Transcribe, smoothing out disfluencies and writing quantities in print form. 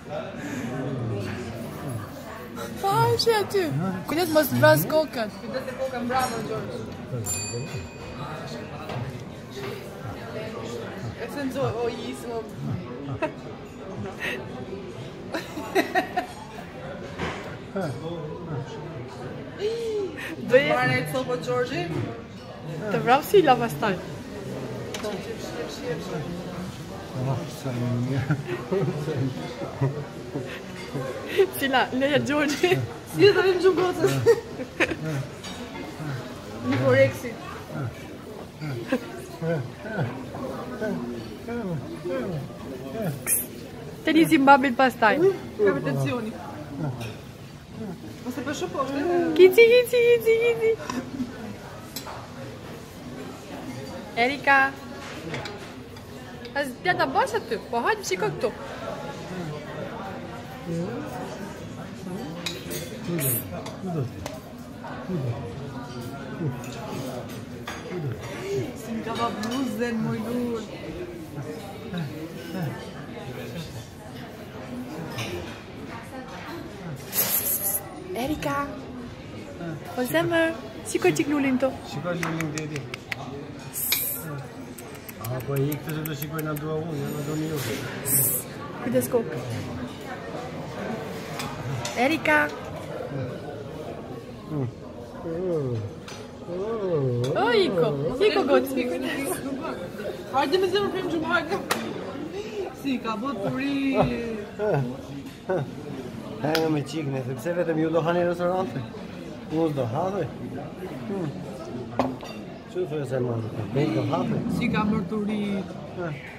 Pa është aty. Kujdes mos vras kokën. Kujdes e kokën, bravo George. E se nëzoj, o jisë më... Marë e të po Georgi? Të vrap si la pastaj. Cila, leja Georgi. Si e të vim gjumë gotës. Një koreksi. Të një Zimbabwe pastaj. Ka atenzioni. Mos e për shumë poshtë. Kici. Erika. T'ja ta bash aty, po hajtë shiko këtu. Si më ka va bluzën, moj lull. Erika. Po zemër, shiko qik lullin to. Shiko lullin dedi. Po i këtë që të shikoj në dua unë, në do një juve. Kujdes kokë. Erika. O, Iko gocë. Hajde me zemë prim gjumë hajde. Si, ka bot puri. Hajde me qikne, sepse vetëm ju do hani restorante. Unë do hadhe. Që të thë e se më? Bejt do hadhe. Si ka bërë turi.